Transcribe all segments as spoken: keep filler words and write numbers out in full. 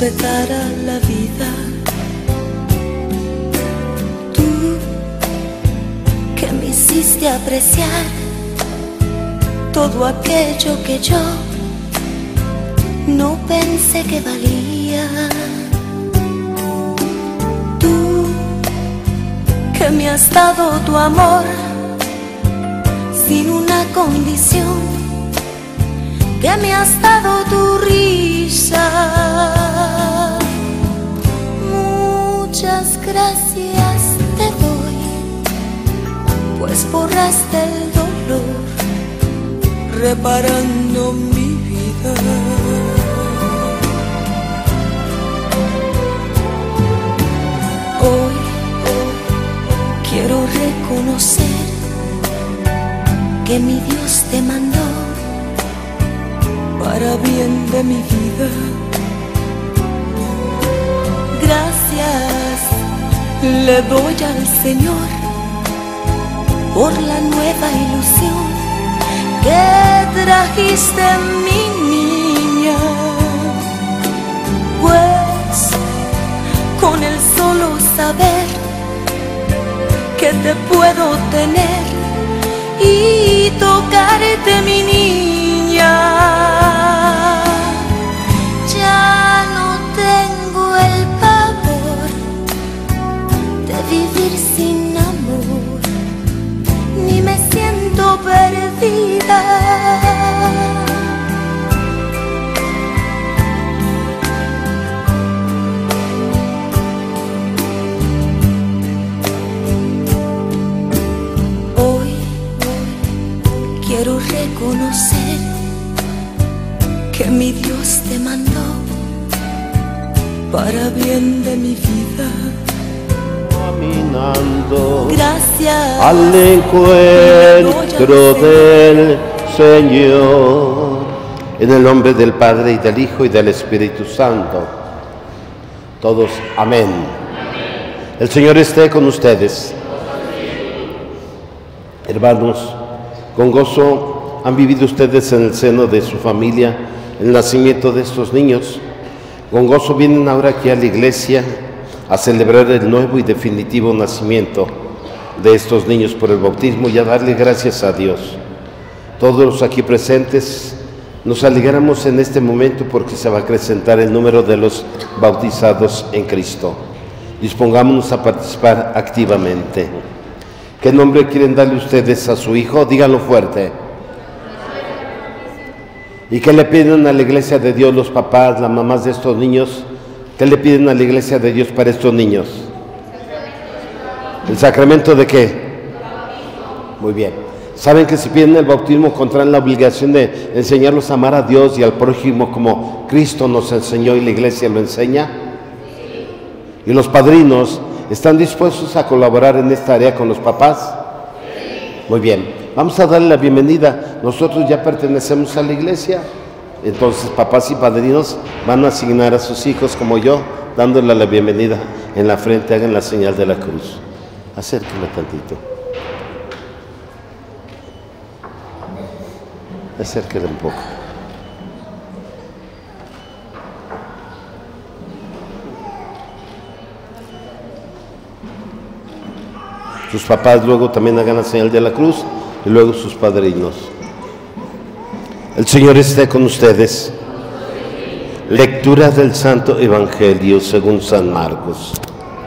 respetara la vida. Tú que me hiciste apreciar todo aquello que yo no pensé que valía. Tú que me has dado tu amor sin una condición, que me has dado tu risa. Muchas gracias te doy, pues borraste el dolor reparando mi vida. Hoy, hoy quiero reconocer que mi Dios te mandó para bien de mi vida. Gracias le doy al Señor por la nueva ilusión que trajiste, mi niña, pues con el solo saber que te puedo tener y tocarte, mi niña, ya no tengo el pavor de vivir sin amor, ni me siento perdida. Quiero reconocer que mi Dios te mandó para bien de mi vida. Caminando Gracias al encuentro del Señor, en el nombre del Padre y del Hijo y del Espíritu Santo. Todos, amén. El Señor esté con ustedes. Hermanos, con gozo han vivido ustedes en el seno de su familia el nacimiento de estos niños. Con gozo vienen ahora aquí a la iglesia a celebrar el nuevo y definitivo nacimiento de estos niños por el bautismo y a darle gracias a Dios. Todos los aquí presentes nos alegramos en este momento porque se va a acrecentar el número de los bautizados en Cristo. Dispongámonos a participar activamente. ¿Qué nombre quieren darle ustedes a su hijo? Díganlo fuerte. ¿Y qué le piden a la iglesia de Dios los papás, las mamás de estos niños? ¿Qué le piden a la iglesia de Dios para estos niños? ¿El sacramento de qué? Muy bien. ¿Saben que si piden el bautismo contraen la obligación de enseñarlos a amar a Dios y al prójimo como Cristo nos enseñó y la iglesia lo enseña? ¿Y los padrinos están dispuestos a colaborar en esta área con los papás? Muy bien, vamos a darle la bienvenida. Nosotros ya pertenecemos a la iglesia, entonces papás y padrinos van a asignar a sus hijos como yo, dándole la bienvenida en la frente. Hagan la señal de la cruz. Acérquenla tantito. Acérquenla un poco. Sus papás luego también hagan la señal de la cruz y luego sus padrinos. El Señor esté con ustedes. Lectura del Santo Evangelio según San Marcos.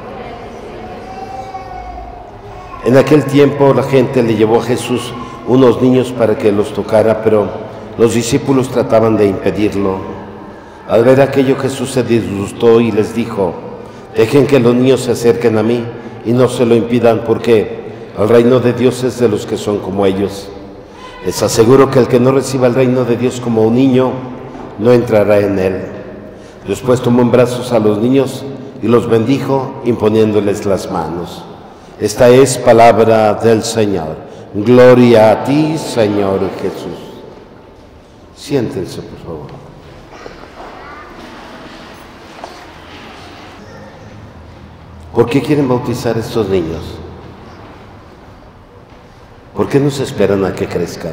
En aquel tiempo la gente le llevó a Jesús unos niños para que los tocara, pero los discípulos trataban de impedirlo. Al ver aquello, Jesús se disgustó y les dijo: dejen que los niños se acerquen a mí y no se lo impidan, porque el reino de Dios es de los que son como ellos. Les aseguro que el que no reciba el reino de Dios como un niño, no entrará en él. Después tomó en brazos a los niños y los bendijo, imponiéndoles las manos. Esta es palabra del Señor. Gloria a ti, Señor Jesús. Siéntense, por favor. ¿Por qué quieren bautizar a estos niños? ¿Por qué no se esperan a que crezcan?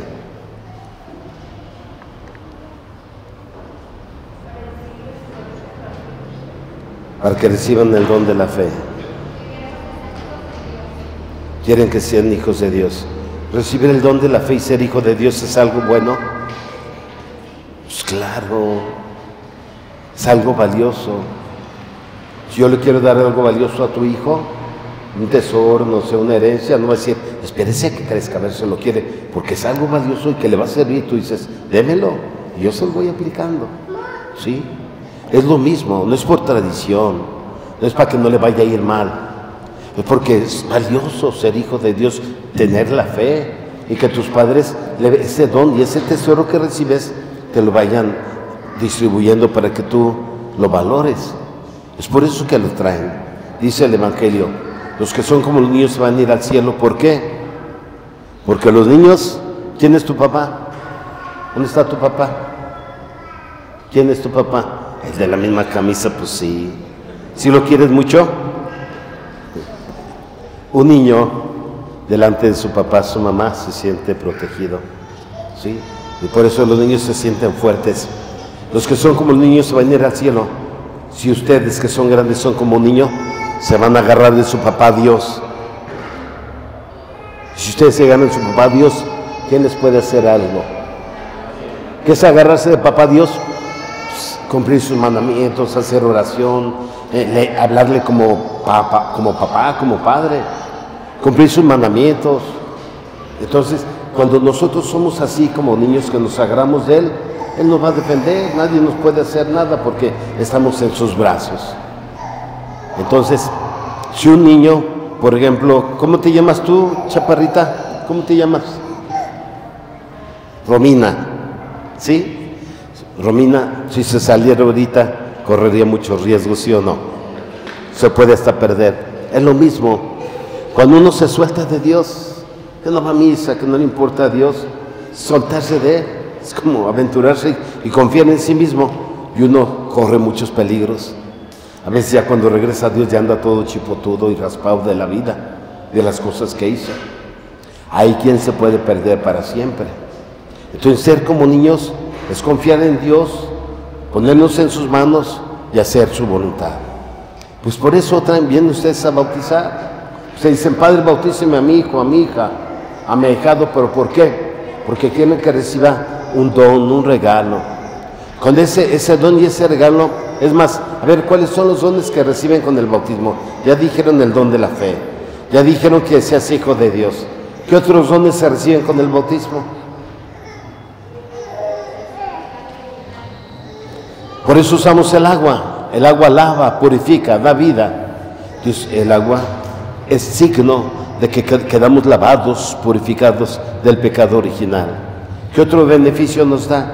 para que reciban el don de la fe. Quieren que sean hijos de Dios. Recibir el don de la fe y ser hijo de Dios es algo bueno. Pues claro, es algo valioso. Si yo le quiero dar algo valioso a tu hijo, un tesoro, no sé, una herencia, no va a decir, espérese a que crezca, a ver si lo quiere, porque es algo valioso y que le va a servir. Tú dices, démelo, y yo se lo voy aplicando. ¿Sí? Es lo mismo, no es por tradición, no es para que no le vaya a ir mal. Es porque es valioso ser hijo de Dios, tener la fe y que tus padres, ese don y ese tesoro que recibes, te lo vayan distribuyendo para que tú lo valores. Es por eso que lo traen. Dice el Evangelio, los que son como los niños van a ir al cielo. ¿Por qué? Porque los niños, ¿quién es tu papá? ¿Dónde está tu papá? ¿Quién es tu papá? El de la misma camisa, pues sí. ¿Sí lo quieres mucho? Un niño delante de su papá, su mamá, se siente protegido, ¿sí? Y por eso los niños se sienten fuertes. Los que son como los niños se van a ir al cielo. Si ustedes que son grandes son como un niño, se van a agarrar de su papá Dios. Si ustedes se ganan su papá Dios, ¿quién les puede hacer algo? ¿Qué es agarrarse de papá Dios? Pues, cumplir sus mandamientos, hacer oración, eh, le, hablarle como papá, como papá, como padre. Cumplir sus mandamientos. Entonces, cuando nosotros somos así como niños que nos agarramos de Él, Él nos va a defender, nadie nos puede hacer nada porque estamos en sus brazos. Entonces, si un niño, por ejemplo, ¿cómo te llamas tú, chaparrita? ¿Cómo te llamas? Romina, ¿sí? Romina, si se saliera ahorita, correría muchos riesgos, ¿sí o no? Se puede hasta perder. Es lo mismo. Cuando uno se suelta de Dios, que no va a misa, que no le importa a Dios, soltarse de Él, es como aventurarse y confiar en sí mismo, y uno corre muchos peligros. A veces ya cuando regresa a Dios ya anda todo chipotudo y raspado de la vida, de las cosas que hizo. Hay quien se puede perder para siempre. Entonces ser como niños es confiar en Dios, ponernos en sus manos y hacer su voluntad. Pues por eso traen, vienen ustedes a bautizar. Ustedes dicen, Padre, bautíceme a mi hijo, a mi hija, a mi ahijado, ¿pero por qué? Porque quieren que reciba un don, un regalo. Con ese, ese don y ese regalo, es más, a ver, ¿cuáles son los dones que reciben con el bautismo? Ya dijeron el don de la fe, ya dijeron que seas hijo de Dios. ¿Qué otros dones se reciben con el bautismo? Por eso usamos el agua. El agua lava, purifica, da vida. Entonces, el agua es signo de que quedamos lavados, purificados del pecado original. ¿Qué otro beneficio nos da?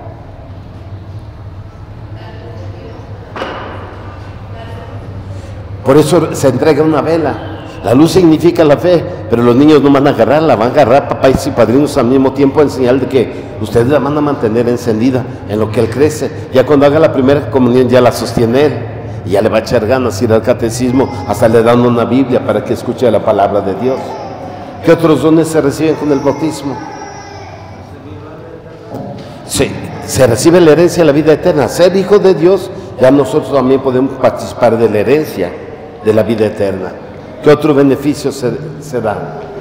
Por eso se entrega una vela. La luz significa la fe, pero los niños no van a agarrarla, van a agarrar papás y padrinos al mismo tiempo en señal de que ustedes la van a mantener encendida en lo que él crece. Ya cuando haga la primera comunión ya la sostiene él. Y ya le va a echar ganas, ir al catecismo, hasta le dan una Biblia para que escuche la palabra de Dios. ¿Qué otros dones se reciben con el bautismo? Sí, se recibe la herencia de la vida eterna. Ser hijo de Dios, ya nosotros también podemos participar de la herencia de la vida eterna. ¿Qué otro beneficio se, se da?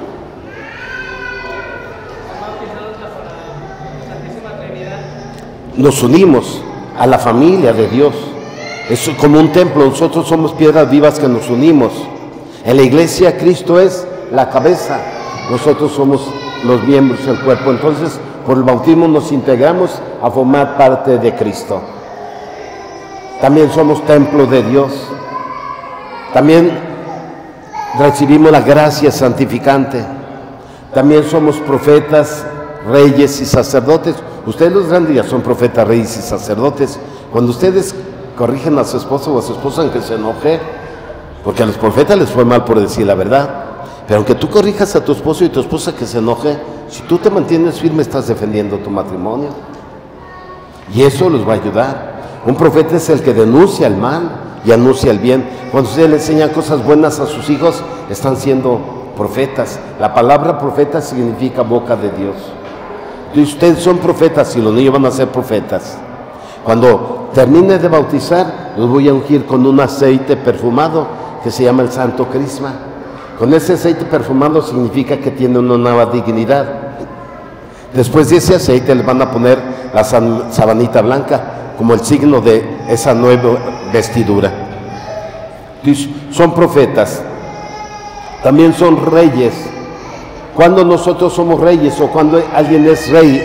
Nos unimos a la familia de Dios. Es como un templo, nosotros somos piedras vivas que nos unimos. En la iglesia Cristo es la cabeza, nosotros somos los miembros del cuerpo. Entonces, por el bautismo nos integramos a formar parte de Cristo. También somos templo de Dios. También recibimos la gracia santificante. También somos profetas, reyes y sacerdotes. Ustedes los grandes ya son profetas, reyes y sacerdotes. Cuando ustedes corrigen a su esposo o a su esposa aunque se enoje, porque a los profetas les fue mal por decir la verdad, pero aunque tú corrijas a tu esposo y tu esposa que se enoje, si tú te mantienes firme estás defendiendo tu matrimonio y eso los va a ayudar. Un profeta es el que denuncia el mal y anuncia el bien. Cuando ustedes le enseñan cosas buenas a sus hijos, están siendo profetas. La palabra profeta significa boca de Dios. Y ustedes son profetas y los niños van a ser profetas. Cuando termine de bautizar, los voy a ungir con un aceite perfumado que se llama el Santo Crisma. Con ese aceite perfumado significa que tiene una nueva dignidad. Después de ese aceite les van a poner la sabanita blanca como el signo de esa nueva vestidura. Entonces, son profetas, también son reyes. Cuando nosotros somos reyes o cuando alguien es rey,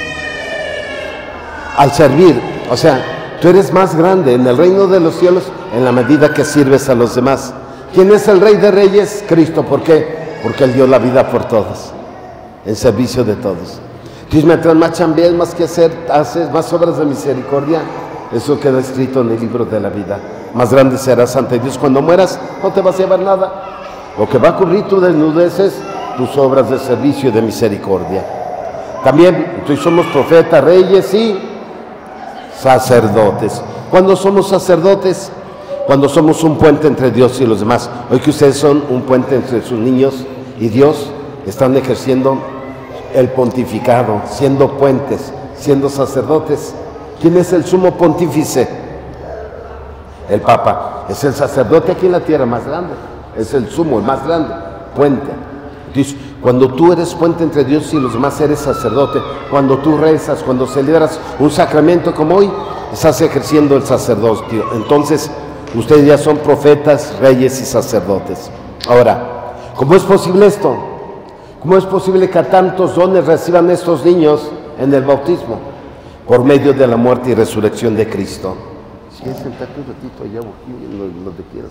al servir, o sea, tú eres más grande en el reino de los cielos en la medida que sirves a los demás. ¿Quién es el Rey de Reyes? Cristo. ¿Por qué? Porque Él dio la vida por todos, en servicio de todos. Entonces, mientras más chambees, más que hacer, haces más obras de misericordia, eso queda escrito en el libro de la vida. Más grande serás ante Dios. Cuando mueras, no te vas a llevar nada. Lo que va a ocurrir, tú desnudeces tus obras de servicio y de misericordia. También, entonces somos profetas, reyes y sacerdotes. ¿Cuándo somos sacerdotes? Cuando somos un puente entre Dios y los demás. Hoy que ustedes son un puente entre sus niños y Dios, están ejerciendo el pontificado, siendo puentes, siendo sacerdotes. ¿Quién es el sumo pontífice? El Papa. Es el sacerdote aquí en la tierra más grande. Es el sumo, el más grande, puente. Entonces, cuando tú eres puente entre Dios y los demás, eres sacerdote. Cuando tú rezas, cuando celebras un sacramento como hoy, estás ejerciendo el sacerdocio. Entonces, ustedes ya son profetas, reyes y sacerdotes. Ahora, ¿cómo es posible esto? ¿Cómo es posible que a tantos dones reciban estos niños en el bautismo? Por medio de la muerte y resurrección de Cristo. Si es sentarte un ratito allá, lo que quieras.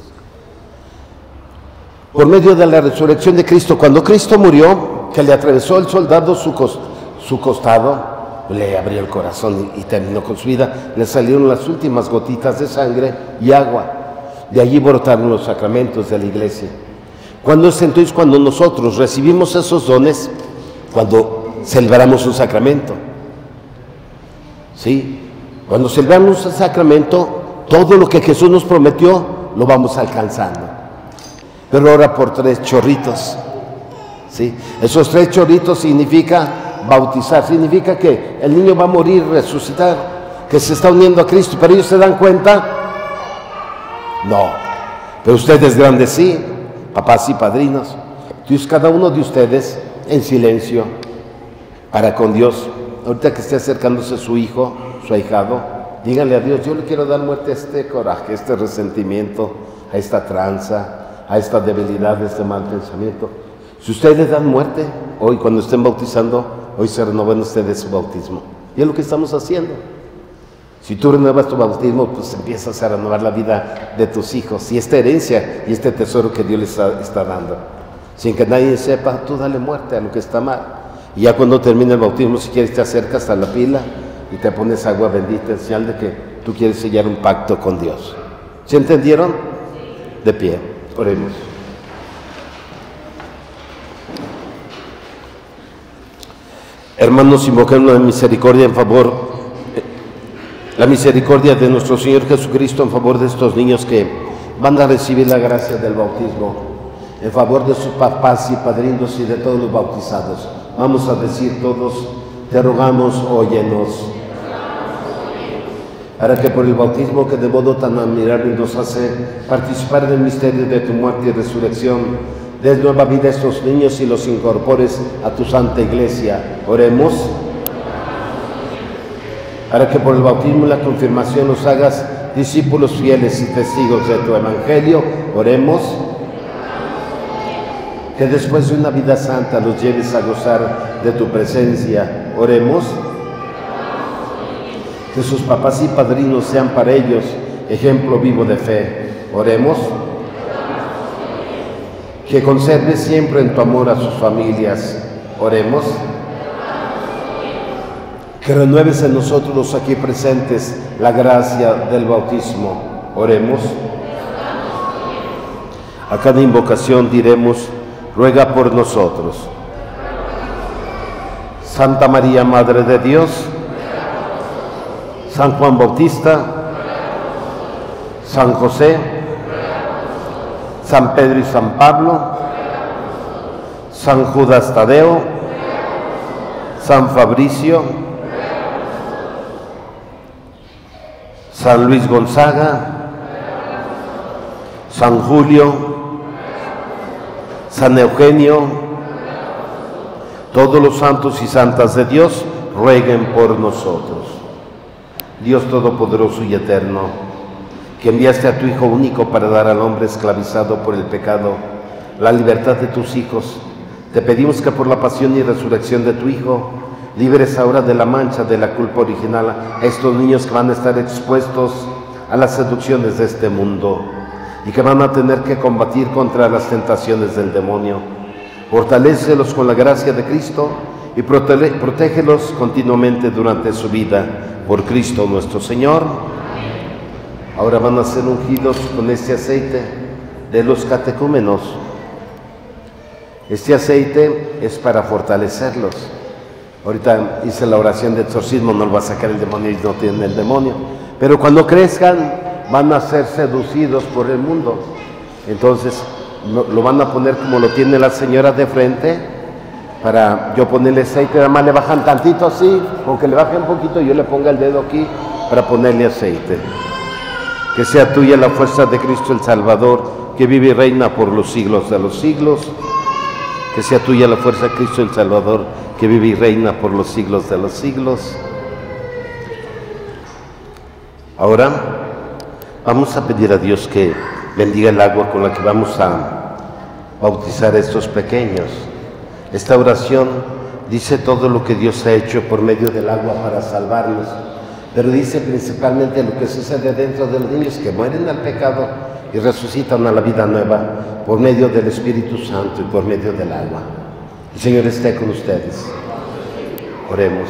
Por medio de la resurrección de Cristo, cuando Cristo murió, que le atravesó el soldado su, cos, su costado, le abrió el corazón y, y terminó con su vida, le salieron las últimas gotitas de sangre y agua. De allí brotaron los sacramentos de la iglesia. Cuando es entonces cuando nosotros recibimos esos dones, cuando celebramos un sacramento. ¿Sí? Cuando celebramos un sacramento, todo lo que Jesús nos prometió, lo vamos alcanzando. Pero ahora por tres chorritos. ¿Sí? Esos tres chorritos significa bautizar, significa que el niño va a morir, resucitar, que se está uniendo a Cristo. ¿Pero ellos se dan cuenta? No. Pero ustedes grandes sí, papás y padrinos. Entonces cada uno de ustedes en silencio, para con Dios. Ahorita que esté acercándose su hijo, su ahijado, díganle a Dios: yo le quiero dar muerte a este coraje, a este resentimiento, a esta tranza, a esta debilidad, a este mal pensamiento. Si ustedes dan muerte, hoy cuando estén bautizando, hoy se renuevan ustedes su bautismo. Y es lo que estamos haciendo. Si tú renuevas tu bautismo, pues empiezas a renovar la vida de tus hijos y esta herencia y este tesoro que Dios les está, está dando. Sin que nadie sepa, tú dale muerte a lo que está mal. Y ya cuando termine el bautismo, si quieres, te acercas a la pila y te pones agua bendita en señal de que tú quieres sellar un pacto con Dios. ¿Se entendieron? De pie, oremos. Hermanos, invocamos la misericordia en favor, la misericordia de nuestro Señor Jesucristo en favor de estos niños que van a recibir la gracia del bautismo, en favor de sus papás y padrinos y de todos los bautizados. Vamos a decir todos: te rogamos, óyenos, para que por el bautismo que de modo tan admirable nos hace participar del misterio de tu muerte y resurrección, des nueva vida a estos niños y los incorpores a tu santa iglesia. Oremos. Para que por el bautismo y la confirmación los hagas discípulos fieles y testigos de tu evangelio. Oremos. Que después de una vida santa los lleves a gozar de tu presencia. Oremos. Que sus papás y padrinos sean para ellos ejemplo vivo de fe. Oremos. Que conserves siempre en tu amor a sus familias. Oremos. Que renueves en nosotros los aquí presentes la gracia del bautismo. Oremos. A cada invocación diremos: ruega por nosotros. Santa María, Madre de Dios, San Juan Bautista, San José, San Pedro y San Pablo, San Judas Tadeo, San Fabricio, San Luis Gonzaga, San Julio, San Eugenio, todos los santos y santas de Dios, rueguen por nosotros. Dios Todopoderoso y Eterno, que enviaste a tu Hijo único para dar al hombre esclavizado por el pecado la libertad de tus hijos, te pedimos que por la pasión y resurrección de tu Hijo, libres ahora de la mancha de la culpa original a estos niños que van a estar expuestos a las seducciones de este mundo y que van a tener que combatir contra las tentaciones del demonio. Fortalécelos con la gracia de Cristo y protégelos continuamente durante su vida, por Cristo nuestro Señor. Ahora van a ser ungidos con este aceite de los catecúmenos. Este aceite es para fortalecerlos. Ahorita hice la oración de exorcismo, no lo va a sacar el demonio y no tienen el demonio. Pero cuando crezcan van a ser seducidos por el mundo. Entonces no, lo van a poner como lo tiene la señora de frente, para yo ponerle aceite. Nada más le bajan tantito así, aunque le baje un poquito, yo le ponga el dedo aquí para ponerle aceite. Que sea tuya la fuerza de Cristo el Salvador, que vive y reina por los siglos de los siglos. Que sea tuya la fuerza de Cristo el Salvador, que vive y reina por los siglos de los siglos. Ahora vamos a pedir a Dios que bendiga el agua con la que vamos a bautizar a estos pequeños. Esta oración dice todo lo que Dios ha hecho por medio del agua para salvarlos, pero dice principalmente lo que sucede dentro de los niños que mueren al pecado y resucitan a la vida nueva por medio del Espíritu Santo y por medio del agua. El Señor esté con ustedes. Oremos.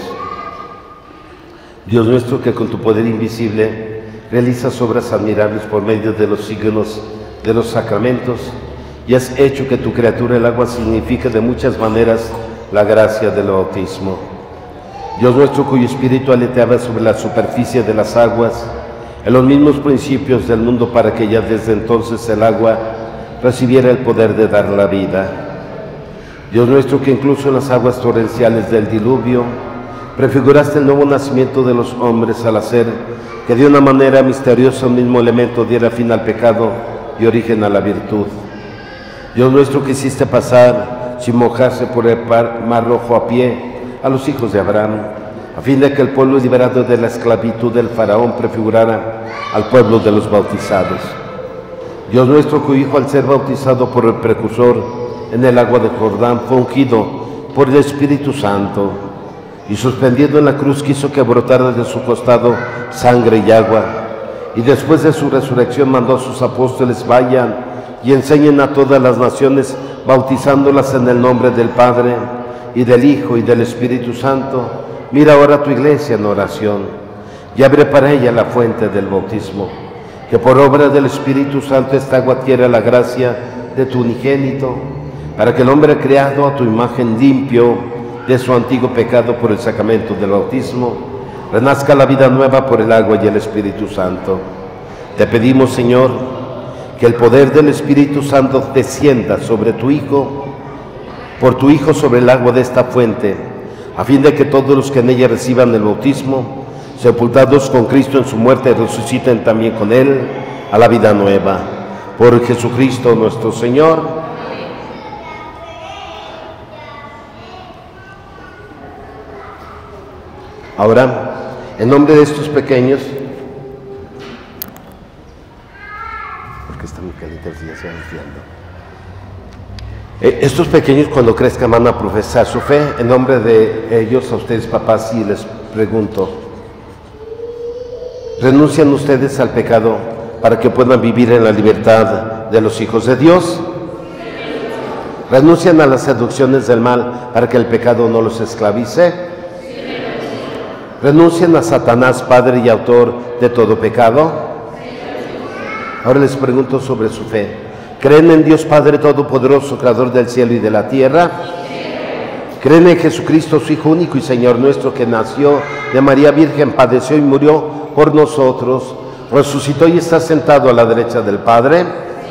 Dios nuestro, que con tu poder invisible realizas obras admirables por medio de los signos de los sacramentos, y has hecho que tu criatura el agua signifique de muchas maneras la gracia del bautismo. Dios nuestro, cuyo espíritu aleteaba sobre la superficie de las aguas en los mismos principios del mundo, para que ya desde entonces el agua recibiera el poder de dar la vida. Dios nuestro, que incluso en las aguas torrenciales del diluvio prefiguraste el nuevo nacimiento de los hombres al hacer que de una manera misteriosa un mismo elemento diera fin al pecado y origen a la virtud. Dios nuestro, que hiciste pasar sin mojarse por el mar rojo a pie a los hijos de Abraham, a fin de que el pueblo liberado de la esclavitud del faraón prefigurara al pueblo de los bautizados. Dios nuestro, cuyo Hijo al ser bautizado por el precursor en el agua de Jordán fue ungido por el Espíritu Santo, y suspendiendo en la cruz quiso que brotara de su costado sangre y agua, y después de su resurrección mandó a sus apóstoles: vayan y enseñen a todas las naciones, bautizándolas en el nombre del Padre, y del Hijo, y del Espíritu Santo. Mira ahora tu iglesia en oración, y abre para ella la fuente del bautismo, que por obra del Espíritu Santo esta agua adquiera la gracia de tu unigénito, para que el hombre creado a tu imagen, limpio de su antiguo pecado por el sacramento del bautismo, renazca la vida nueva por el agua y el Espíritu Santo. Te pedimos, Señor, que el poder del Espíritu Santo descienda sobre tu Hijo, por tu Hijo sobre el agua de esta fuente, a fin de que todos los que en ella reciban el bautismo, sepultados con Cristo en su muerte, resuciten también con Él a la vida nueva. Por Jesucristo nuestro Señor. Ahora, en nombre de estos pequeños, porque está muy caliente, el día se va enfriando. Eh, estos pequeños, cuando crezcan, van a profesar su fe. En nombre de ellos, a ustedes, papás, sí les pregunto: ¿renuncian ustedes al pecado para que puedan vivir en la libertad de los hijos de Dios? ¿Renuncian a las seducciones del mal para que el pecado no los esclavice? ¿Renuncian a Satanás, padre y autor de todo pecado? Ahora les pregunto sobre su fe. ¿Creen en Dios Padre Todopoderoso, Creador del cielo y de la tierra? ¿Creen en Jesucristo, su Hijo único y Señor nuestro, que nació de María Virgen, padeció y murió por nosotros, resucitó y está sentado a la derecha del Padre?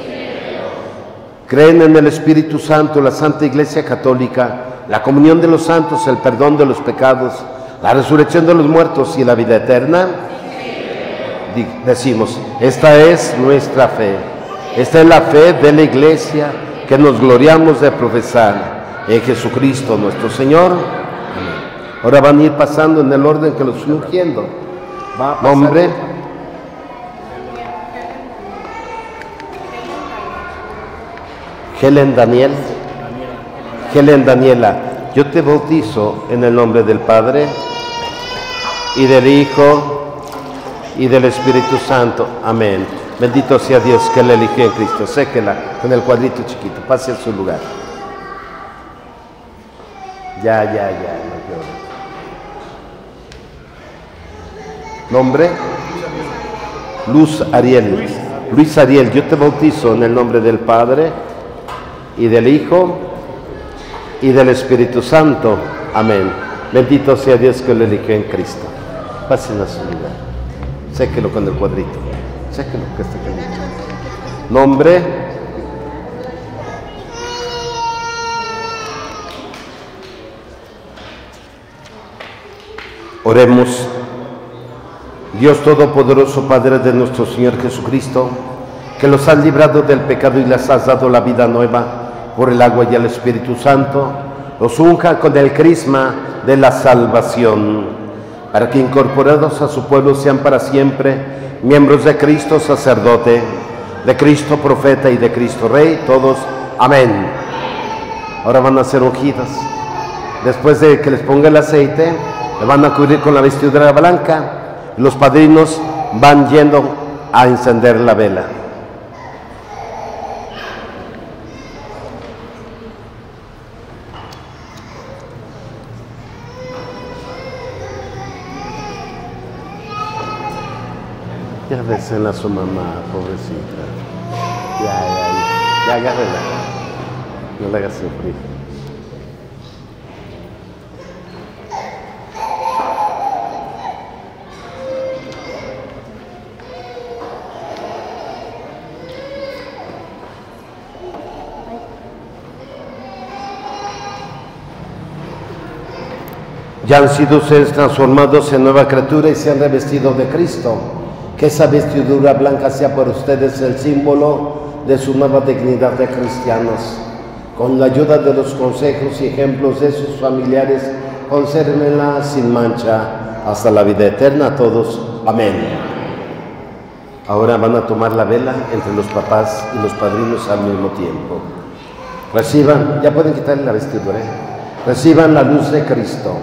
¿Creen en el Espíritu Santo, la Santa Iglesia Católica, la comunión de los santos, el perdón de los pecados, la resurrección de los muertos y la vida eterna? Decimos: esta es nuestra fe. Esta es la fe de la Iglesia que nos gloriamos de profesar en Jesucristo nuestro Señor. Amén. Ahora van a ir pasando en el orden que los fui ungiendo. Nombre. Helen Daniel. Helen Daniela, yo te bautizo en el nombre del Padre y del Hijo y del Espíritu Santo. Amén. Bendito sea Dios que la eligió en Cristo. Séquela con el cuadrito chiquito. Pase a su lugar. Ya, ya, ya. No, nombre. Luz Ariel. Luis Ariel, yo te bautizo en el nombre del Padre y del Hijo y del Espíritu Santo. Amén. Bendito sea Dios que lo eligió en Cristo. Pasen a su lugar. Séquelo con el cuadrito. Séquelo que está caliente. Nombre. Oremos. Dios Todopoderoso, Padre de nuestro Señor Jesucristo, que los has librado del pecado y les has dado la vida nueva por el agua y el Espíritu Santo, los unja con el crisma de la salvación, para que incorporados a su pueblo sean para siempre miembros de Cristo sacerdote, de Cristo profeta y de Cristo Rey, todos. Amén. Ahora van a ser ungidos. Después de que les ponga el aceite, le van a cubrir con la vestidura blanca. Los padrinos van yendo a encender la vela. Ya besen a su mamá, pobrecita. Ya, ya, ya, ya agárrela. No la hagas sufrir. Ya han sido ustedes transformados en nueva criatura y se han revestido de Cristo. Que esa vestidura blanca sea para ustedes el símbolo de su nueva dignidad de cristianos. Con la ayuda de los consejos y ejemplos de sus familiares, consérvenla sin mancha hasta la vida eterna. Todos. Amén. Ahora van a tomar la vela entre los papás y los padrinos al mismo tiempo. Reciban, ya pueden quitarle la vestidura, ¿eh? Reciban la luz de Cristo.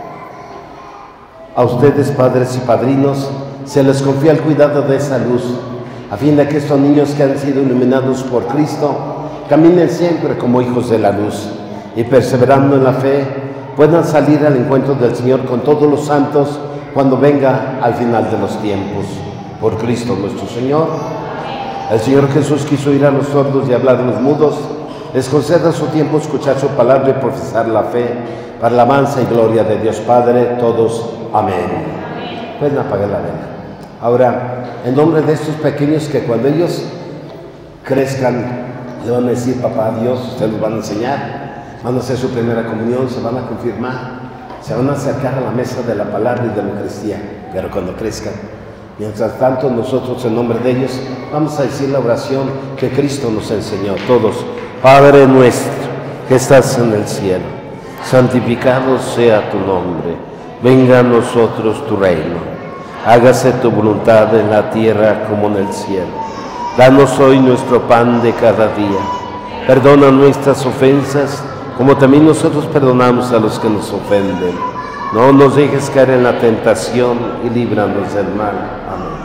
A ustedes, padres y padrinos, se les confía el cuidado de esa luz, a fin de que estos niños que han sido iluminados por Cristo caminen siempre como hijos de la luz y, perseverando en la fe, puedan salir al encuentro del Señor con todos los santos cuando venga al final de los tiempos. Por Cristo nuestro Señor. El Señor Jesús quiso ir a los sordos y hablar a los mudos. Les conceda su tiempo escuchar su palabra y profesar la fe para la alabanza y gloria de Dios Padre. Todos. Amén. Pueden apagar la vela. Ahora, en nombre de estos pequeños que cuando ellos crezcan, le van a decir papá Dios, ustedes los van a enseñar, van a hacer su primera comunión, se van a confirmar, se van a acercar a la mesa de la palabra y de la Eucaristía, pero cuando crezcan. Mientras tanto, nosotros en nombre de ellos vamos a decir la oración que Cristo nos enseñó. Todos. Padre nuestro que estás en el cielo, santificado sea tu nombre. Venga a nosotros tu reino. Hágase tu voluntad en la tierra como en el cielo. Danos hoy nuestro pan de cada día. Perdona nuestras ofensas, como también nosotros perdonamos a los que nos ofenden. No nos dejes caer en la tentación y líbranos del mal. Amén.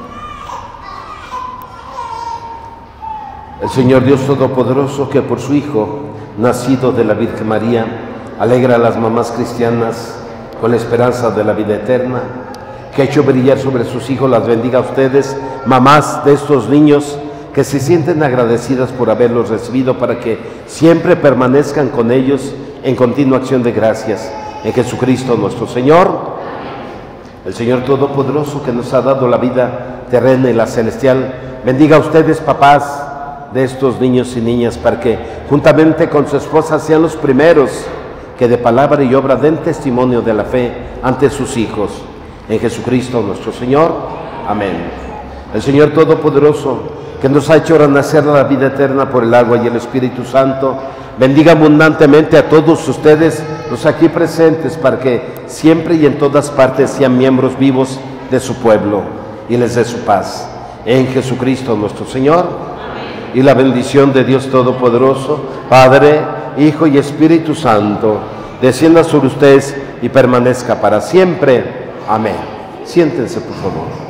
El Señor Dios Todopoderoso, que por su Hijo, nacido de la Virgen María, alegra a las mamás cristianas con la esperanza de la vida eterna, que ha hecho brillar sobre sus hijos, las bendiga a ustedes, mamás de estos niños, que se sienten agradecidas por haberlos recibido, para que siempre permanezcan con ellos en continua acción de gracias. En Jesucristo nuestro Señor. El Señor Todopoderoso, que nos ha dado la vida terrena y la celestial, bendiga a ustedes, papás de estos niños y niñas, para que juntamente con su esposa sean los primeros que de palabra y obra den testimonio de la fe ante sus hijos. En Jesucristo nuestro Señor. Amén. El Señor Todopoderoso que nos ha hecho renacer a la vida eterna por el agua y el Espíritu Santo, bendiga abundantemente a todos ustedes, los aquí presentes, para que siempre y en todas partes sean miembros vivos de su pueblo y les dé su paz. En Jesucristo nuestro Señor. Amén. Y la bendición de Dios Todopoderoso, Padre, Hijo y Espíritu Santo, descienda sobre ustedes y permanezca para siempre. Amén. Siéntense, por favor.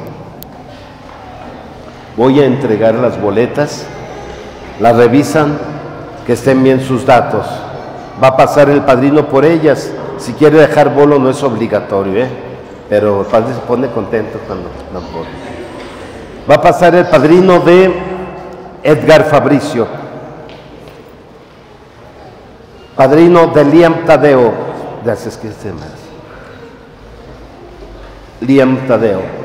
Voy a entregar las boletas, las revisan, que estén bien sus datos. Va a pasar el padrino por ellas. Si quiere dejar bolo no es obligatorio, ¿eh? Pero el padre se pone contento cuando dan bolo. Va a pasar el padrino de Edgar Fabricio, padrino de Liam Tadeo. Gracias, que esté más. Liam Tadeo.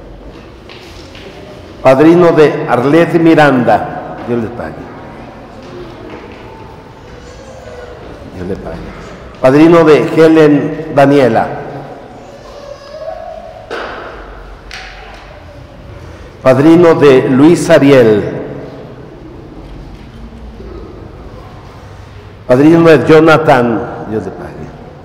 Padrino de Arlette Miranda. Dios le pague. Dios le pague. Padrino de Helen Daniela. Padrino de Luis Ariel. Padrino de Jonathan. Dios le pague.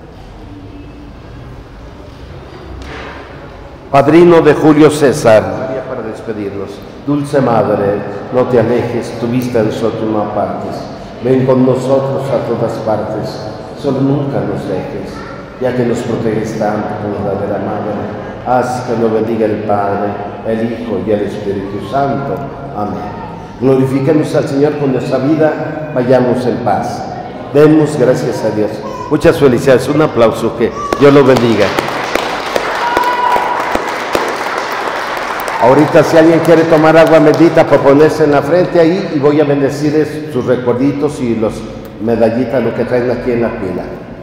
Padrino de Julio César. Para despedirnos. Dulce Madre, no te alejes, tu vista de nosotros no apartes. Ven con nosotros a todas partes, solo nunca nos dejes, ya que nos proteges tanto como verdadera Madre. Haz que nos bendiga el Padre, el Hijo y el Espíritu Santo. Amén. Glorifiquemos al Señor con nuestra vida, vayamos en paz. Demos gracias a Dios. Muchas felicidades, un aplauso, que Dios lo bendiga. Ahorita si alguien quiere tomar agua bendita, por ponerse en la frente ahí, y voy a bendecirles sus recuerditos y los medallitas, lo que traen aquí en la pila.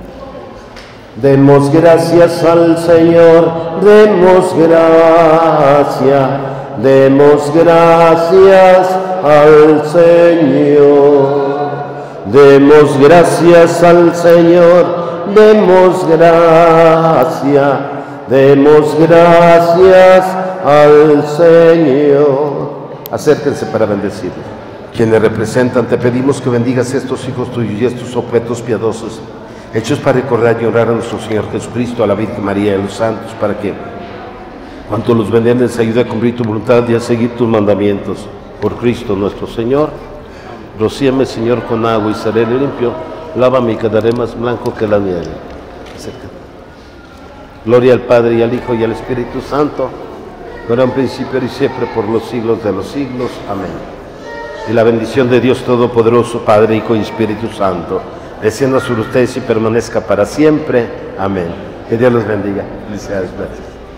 Demos gracias al Señor, demos gracias, demos gracias al Señor. Demos gracias al Señor, demos gracias, demos gracias al Señor. Acérquense para bendecirlos. Quienes representan, te pedimos que bendigas estos hijos tuyos y estos objetos piadosos, hechos para recordar y honrar a nuestro Señor Jesucristo, a la Virgen María y a los santos, para que, cuanto los bendigan, les ayude a cumplir tu voluntad y a seguir tus mandamientos. Por Cristo nuestro Señor. Rocíame, Señor, con agua y seré limpio. Lávame y quedaré más blanco que la nieve. Acércate. Gloria al Padre y al Hijo y al Espíritu Santo, ahora en principio y siempre por los siglos de los siglos. Amén. Y la bendición de Dios Todopoderoso, Padre, Hijo y Espíritu Santo, descienda sobre ustedes y permanezca para siempre. Amén. Que Dios los bendiga. Felicidades. Gracias.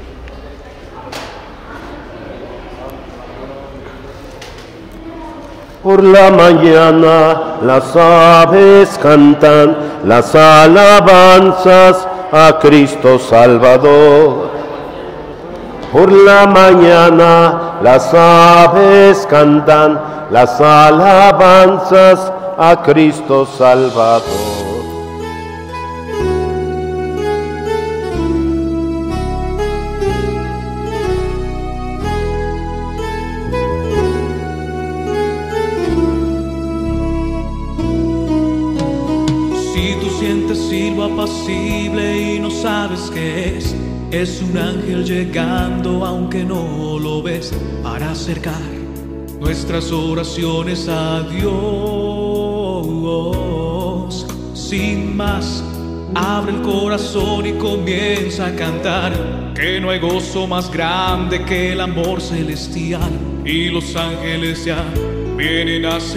Por la mañana las aves cantan las alabanzas a Cristo Salvador. Por la mañana las aves cantan las alabanzas a Cristo Salvador. Si tú sientes silbo apacible y no sabes qué es, es un ángel llegando aunque no lo ves, para acercar nuestras oraciones a Dios. Sin más, abre el corazón y comienza a cantar, que no hay gozo más grande que el amor celestial, y los ángeles ya vienen a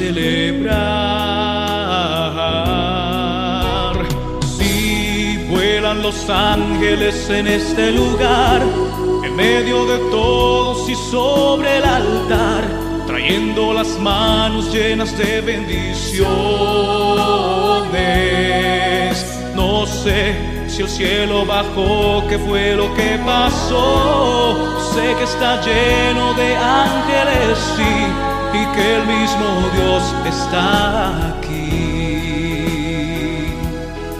celebrar. Si vuelan los ángeles en este lugar, en medio de todos y sobre el altar, trayendo las manos llenas de bendiciones. No sé si el cielo bajó, qué fue lo que pasó. Sé que está lleno de ángeles, sí, y que el mismo Dios está aquí.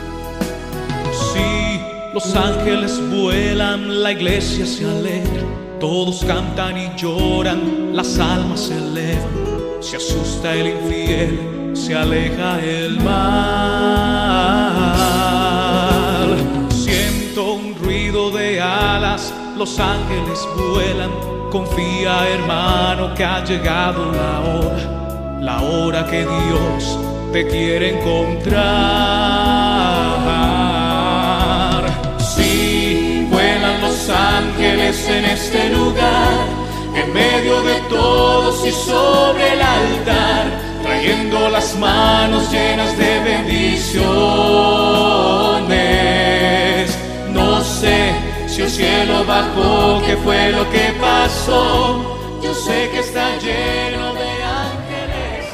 Sí, los ángeles vuelan, la iglesia se alegra, Todos cantan y lloran, las almas se elevan, se asusta el infiel, se aleja el mal. Siento un ruido de alas, los ángeles vuelan. Confía, hermano, que ha llegado la hora, la hora que Dios te quiere encontrar. Sí, vuelan los ángeles en este lugar, en medio de todos y sobre el altar, trayendo las manos llenas de bendiciones. No sé si el cielo bajó, qué fue lo que pasó. Yo sé que está lleno de ángeles.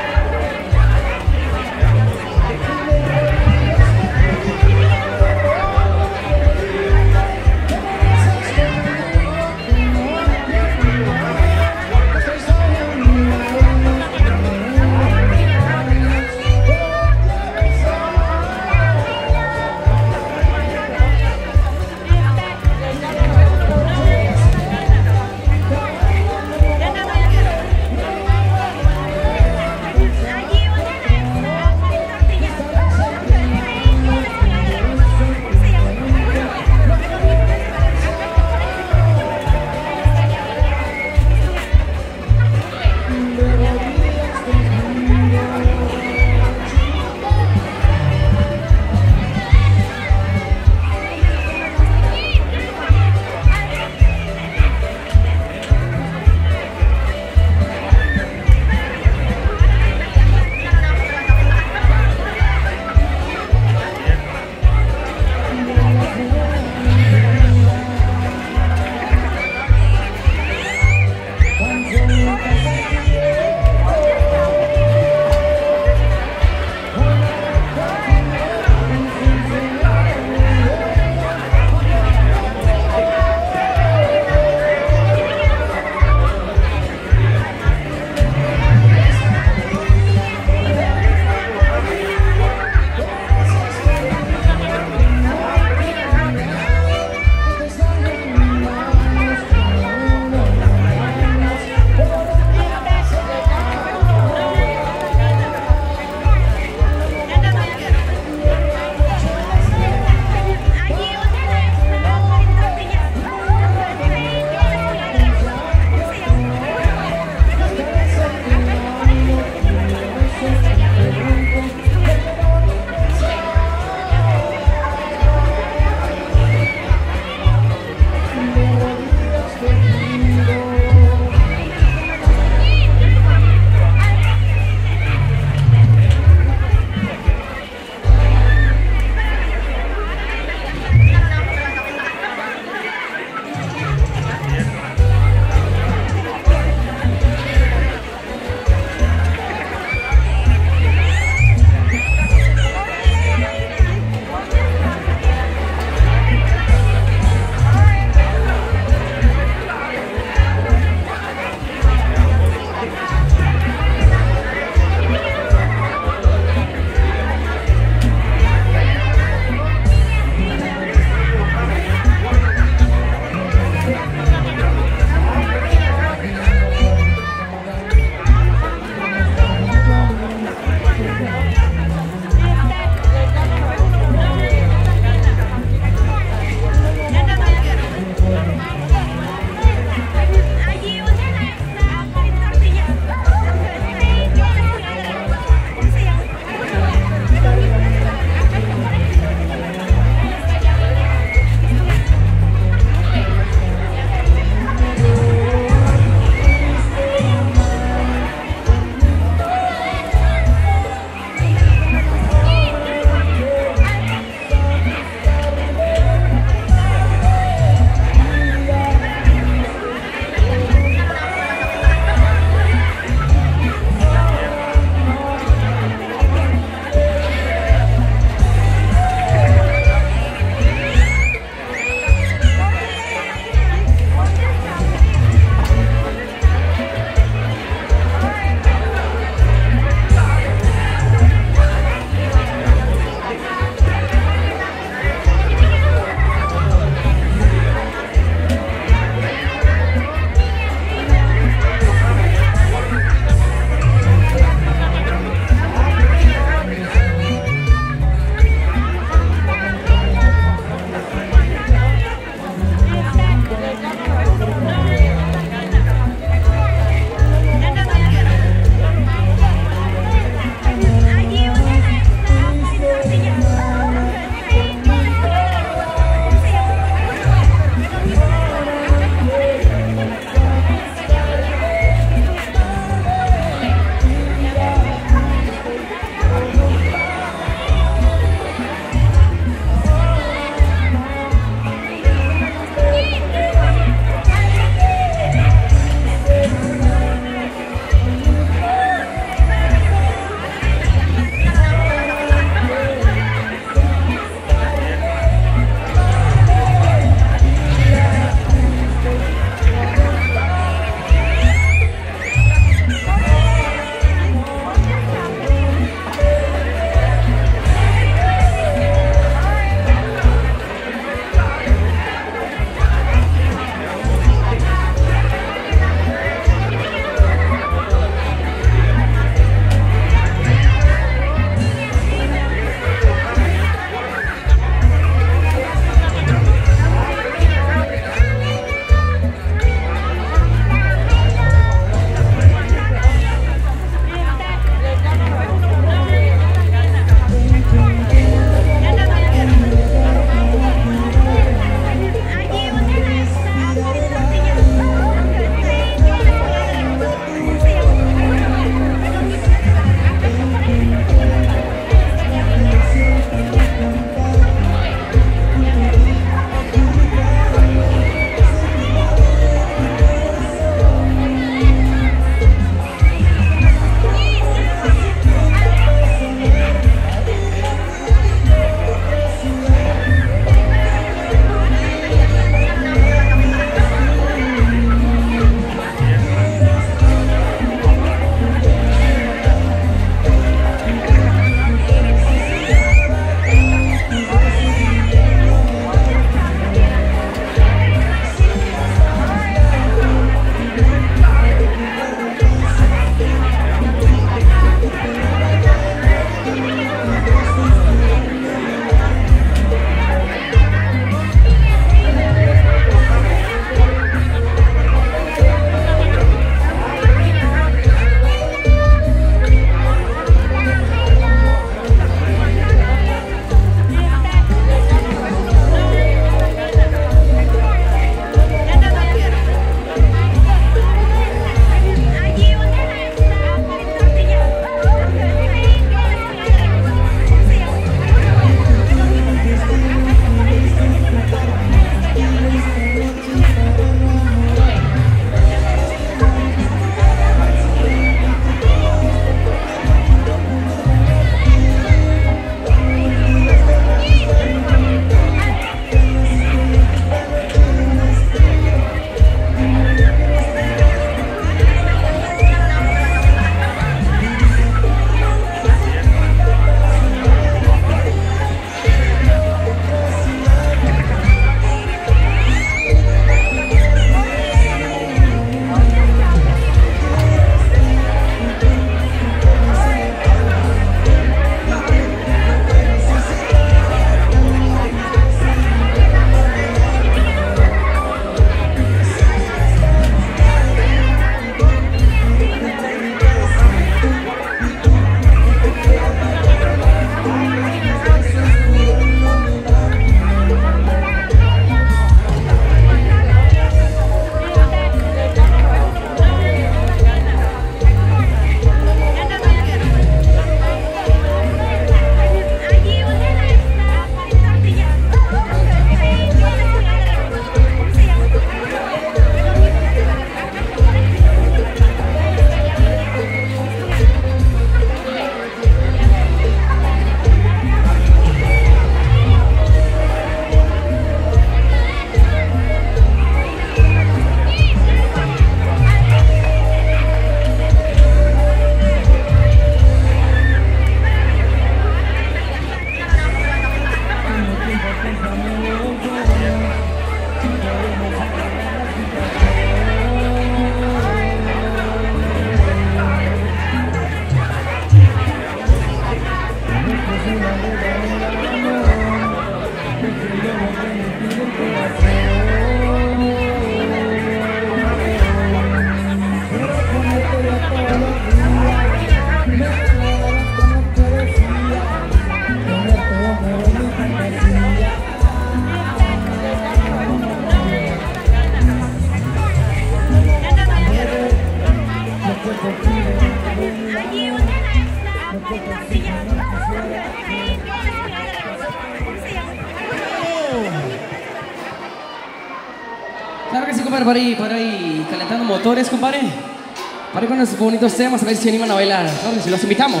por ahí, por ahí, calentando motores, compadre. Para con esos bonitos temas, a ver si animan a bailar. Ahora si los invitamos.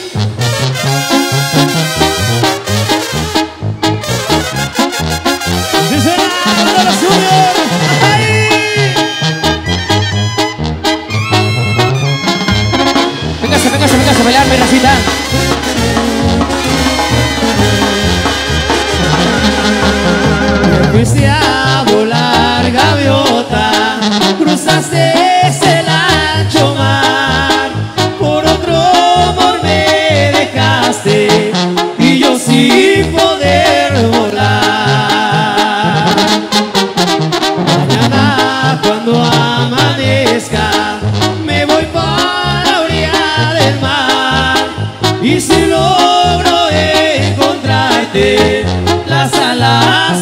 ¡Sí será! ¡Cuando lo suben! ¡Ay! Véngase, véngase, véngase a bailar, mi racita. Fuiste a volar, gaviota, cruzaste el ancho mar, por otro amor me dejaste y yo sin poder volar. Mañana cuando amanezca me voy para la orilla del mar y si logro encontrarte las alas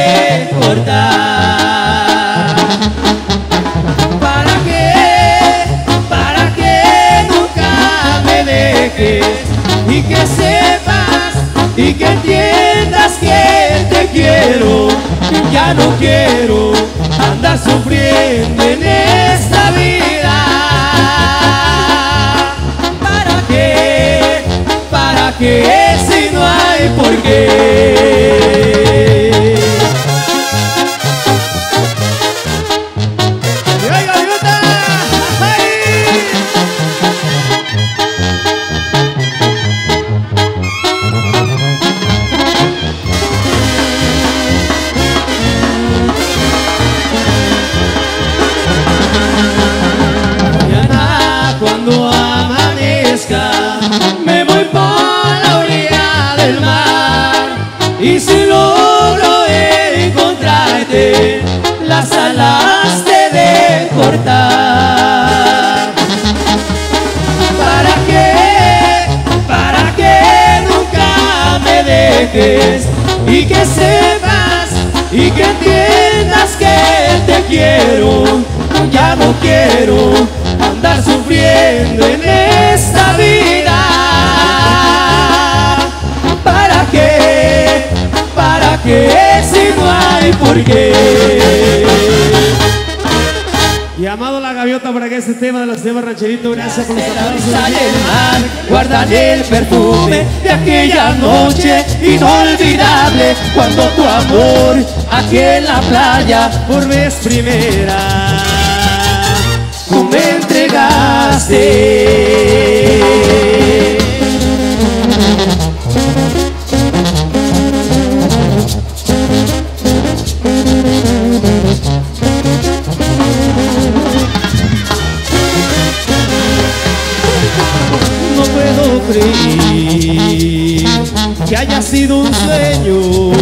cortar. ¿Para qué? Para que nunca me dejes y que sepas y que entiendas que te quiero. Ya no quiero andar sufriendo en esta vida. ¿Para qué? ¿Para qué si no hay por qué? Cuando amanezca me voy para la orilla del mar y si logro encontrarte las alas te de cortar. ¿Para qué? Para que nunca me dejes y que sepas y que entiendas que te quiero. Ya no quiero andar sufriendo en esta vida. ¿Para qué? ¿Para qué si no hay por qué? Llamado La Gaviota para que este tema de los temas rancheritos. Gracias por los aplausos. Guardan el perfume de aquella noche inolvidable, cuando tu amor aquí en la playa por vez primera me entregaste. No puedo creer que haya sido un sueño.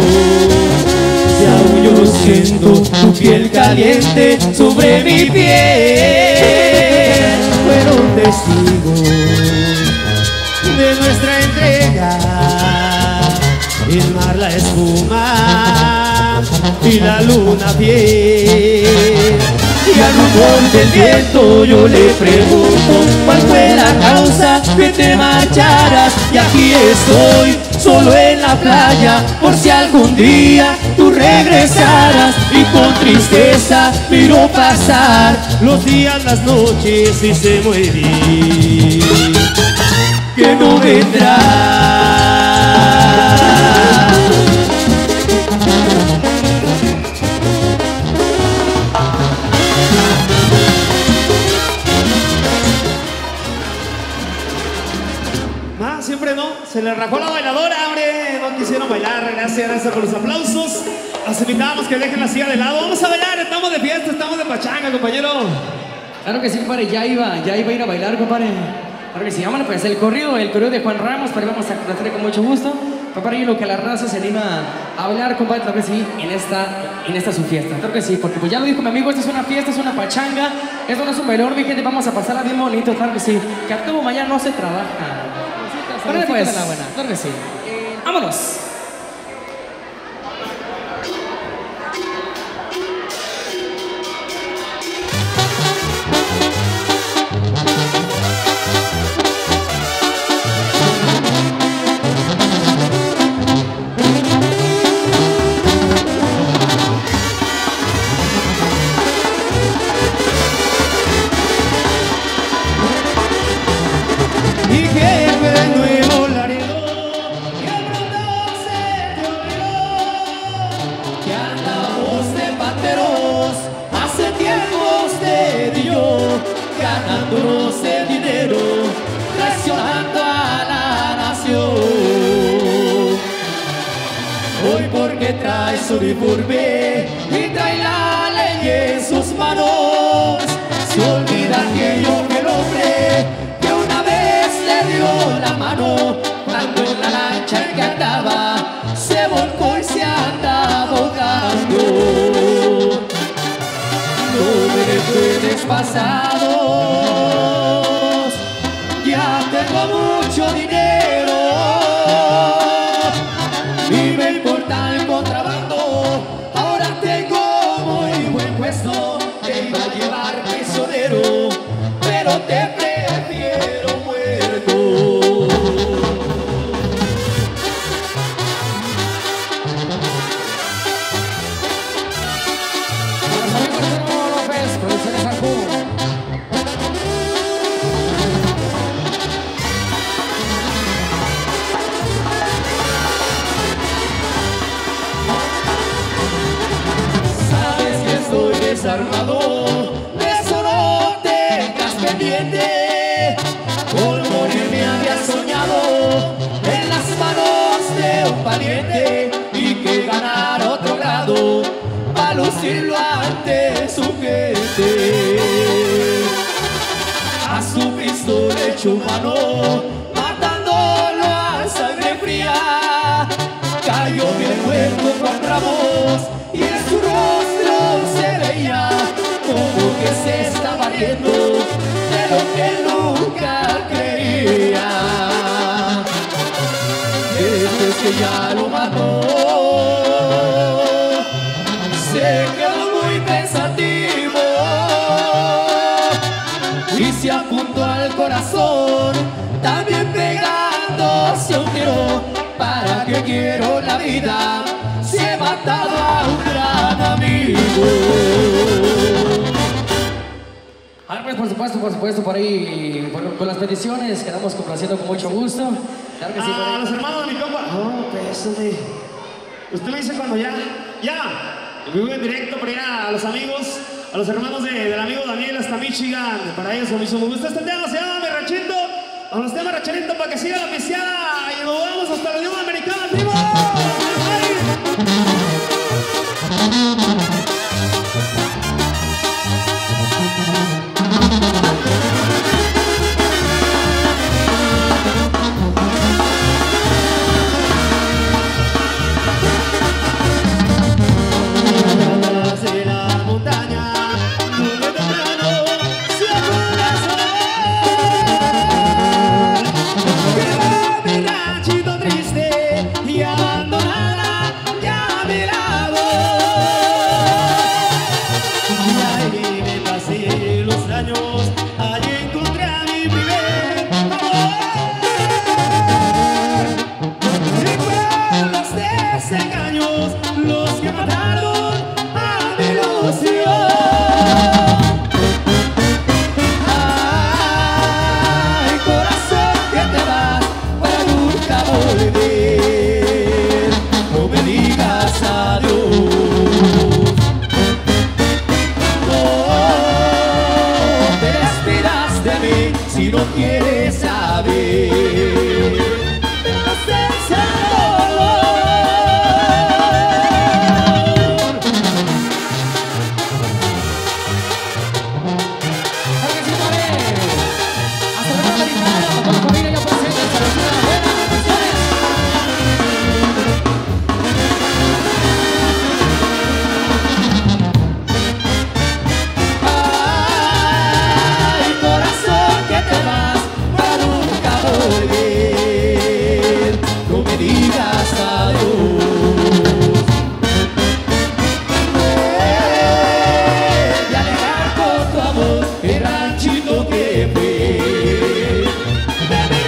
Y aún yo siento tu piel caliente sobre mi piel. Fueron testigos de nuestra entrega, el mar, la espuma y la luna fiel. Y al rumor del viento yo le pregunto cuál fue la causa que te marcharas. Y aquí estoy, solo en la playa, por si algún día tú regresaras. Y con tristeza miro pasar los días, las noches y sé muy bien que no vendrás. Más siempre no, se le rajó la bailadora, hombre, no quisieron bailar. Gracias, gracias por los aplausos. Los invitamos que dejen la silla de lado. Vamos a bailar, estamos de fiesta, estamos de pachanga, compañero. Claro que sí, compadre, ya iba, ya iba a ir a bailar, compadre. Claro que sí, vámonos pues, el corrido, el corrido de Juan Ramos, pero vamos a conocer con mucho gusto. Compadre, y lo que la raza se anima a bailar, compadre, claro que sí, en esta, en esta su fiesta. Claro que sí, porque pues ya lo dijo mi amigo, esta es una fiesta, es una pachanga, esto no es un bailor, mi gente, vamos a pasarla bien bonito, claro que sí. Que a todo mañana no se trabaja. Bueno, pues, claro que sí. ¡Vámonos! ganándonos el dinero, traicionando a la nación. Hoy porque trae su uniforme y trae la ley en sus manos, se olvida aquello que el hombre que una vez le dio la mano, cuando en la lancha en que andaba se volcó y se anda ahogando. No me recuerdes pasados, ya tengo mucho dinero y me importa el contrabando. Ahora tengo muy buen puesto, te iba a llevar prisionero, pero te prefiero muerto. Desarmado, de eso no tengas pendiente. Por morir me había soñado en las manos de un valiente, y que ganar otro grado para lucirlo ante su gente. A su pistola hecho mano, matándolo a sangre fría, cayó bien muerto con Ramos y en su rostro se veía como que se estaba riendo de lo que nunca creía. Después que ya lo mató, se quedó muy pensativo y se apuntó al corazón, también pegándose un tiro. ¿Para qué quiero la vida si he matado a un gran amigo? Ahora pues por supuesto, por supuesto, por ahí, bueno, con las peticiones quedamos complaciendo con mucho gusto. Claro que sí, A los hermanos de mi compa. No, pues, hombre. Usted me dice cuando ya, ya, vivo en directo para ir a los amigos, a los hermanos de, del amigo Daniel hasta Michigan. Para ellos, como me gusta este tema, se llama Mi Ranchito. Vamos los temas rancheritos para que siga la pisteada y nos vamos hasta la Unión Americana. ¡Vivo! De la montaña, muy temprano, se acuerda el sol. Viva mi ranchito triste y abandonada ya a mi lado. Y ahí me pasé los años, allí encontré a mi primer amor. Recuerdos de desengaños, los que mataron a mi ilusión. Ay, corazón, que te vas para nunca volver. No me digas adiós. No te despidas de mí si no quieres saber la ausencia del dolor. Claro que sí, padre. Hasta la Unión Americana, toda la familia ya presente, salud, buenas bendiciones. Ay, corazón, que te vas para nunca volver. No me digas adiós. Ven, de alejar con tu amor el ranchito que fue. Ven,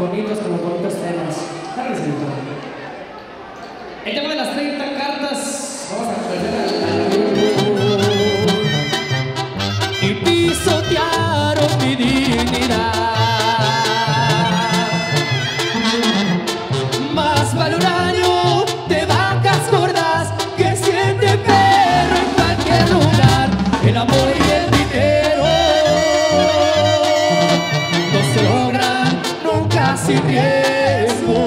bonitos, con los bonitos temas. Dale, señorito. El tema de las treinta cartas, vamos a perder al... Y pisotearon mi dignidad. Más vale un año de vacas gordas que siempre perro en cualquier lugar. El amor y el dinero no se logran nunca sin riesgo.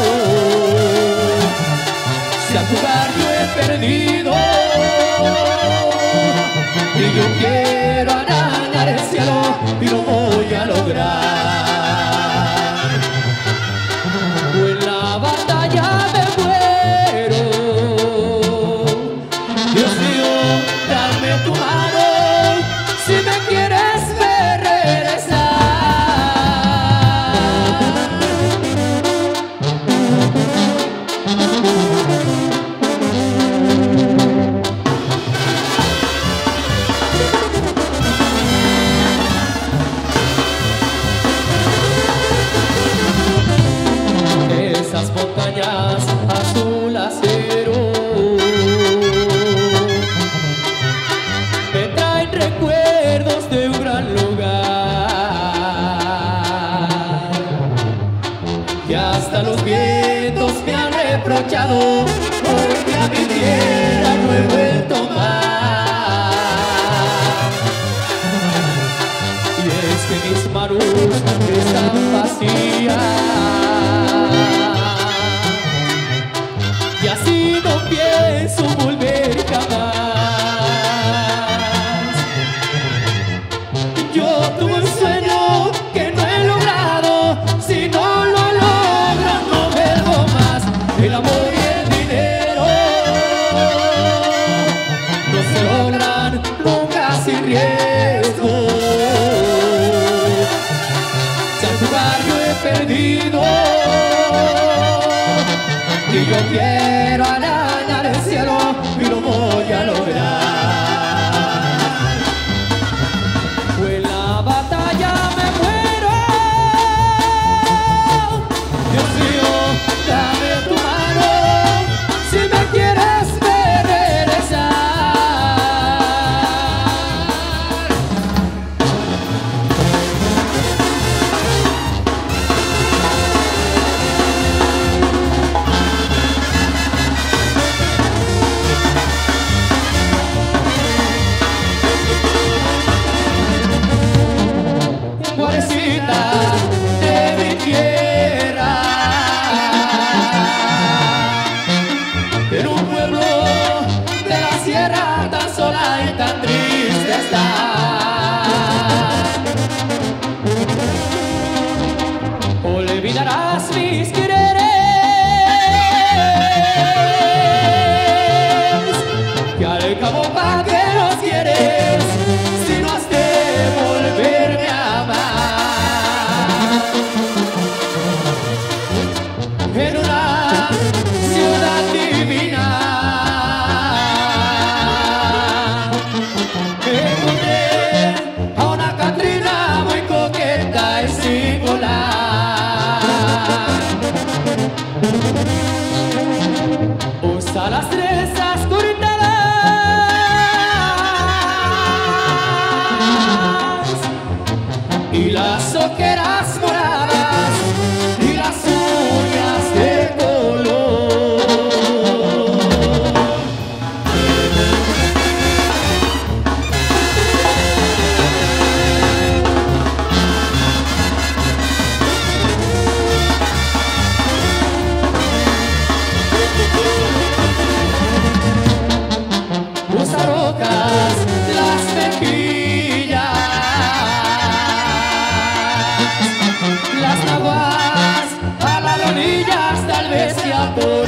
Si a jugar yo he perdido y yo quiero arañar el cielo y lo voy a lograr. O en la batalla me muero. Dios mío, dame tu mano si me quieres ver regresar. Esas montañas azul acero me traen recuerdos de un gran lugar que hasta los vientos me han reprochado porque a mi tierra no he vuelto más. Y es que mis manos están vacías y así no pienso volver jamás. Yo tuve un sueño que no he logrado, si no lo logro no vuelvo más. El amor y el dinero no se logran nunca sin riesgo. Si al jugar yo he perdido y yo quiero arañar el cielo y lo voy a lograr. O en la batalla me muero. Dios mío, dame tu mano si me quieres ver regresar. Guarecita de mi tierra, en un pueblo de la sierra tan sola y tan triste está. Olvidarás mis quereres que al cabo pa' que los quieres si no has de volverme a amar. En una ciudad divina encontré a una Catrina muy coqueta y singular. Usa las trenzas cortadas y las ojeras moradas y las uñas de color. Usa rocas las mejillas, las naguas a la orillas tal vez se apoya.